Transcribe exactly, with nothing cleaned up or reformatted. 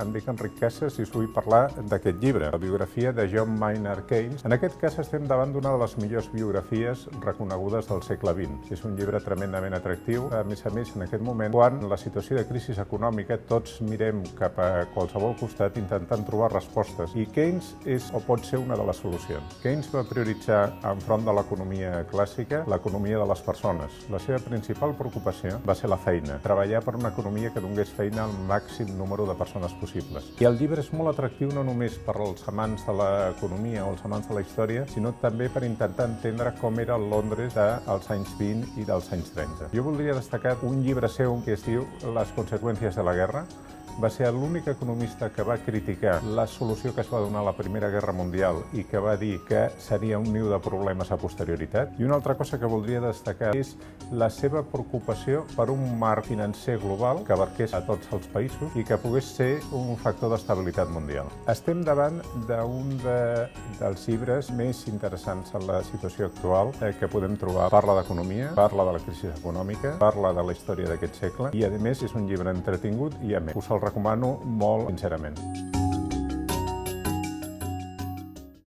em dic Enric Casas i us vull parlar d'aquest llibre, la biografia de John Maynard Keynes. En aquest cas estem davant d'una de les millors biografies reconegudes del segle vint. És un llibre tremendament atractiu, a més a més en aquest moment, quan en la situació de crisi econòmica tots mirem cap a qualsevol costat intentant trobar respostes. I Keynes és o pot ser una de les solucions. Keynes va prioritzar enfront de l'economia clàssica l'economia de les persones. La seva principal preocupació va ser la feina, treballar per una economia que donés feina al màxim número de persones possibles. I el llibre és molt atractiu no només per als amants de l'economia o els amants de la història, sinó també per intentar entendre com era el Londres dels anys vint i dels anys trenta. Jo voldria destacar un llibre seu que es diu Les conseqüències de la guerra. Va ser l'únic economista que va criticar la solució que es va donar a la Primera Guerra Mundial i que va dir que seria un niu de problemes a posterioritat. I una altra cosa que voldria destacar és la seva preocupació per un marc financer global que abarqués a tots els països i que pogués ser un factor d'estabilitat mundial. Estem davant d'un de, dels llibres més interessants en la situació actual eh, que podem trobar. Parla d'economia, parla de la crisi econòmica, parla de la història d'aquest segle i, a més, és un llibre entretingut i, a més, us el recomano molt sincerament.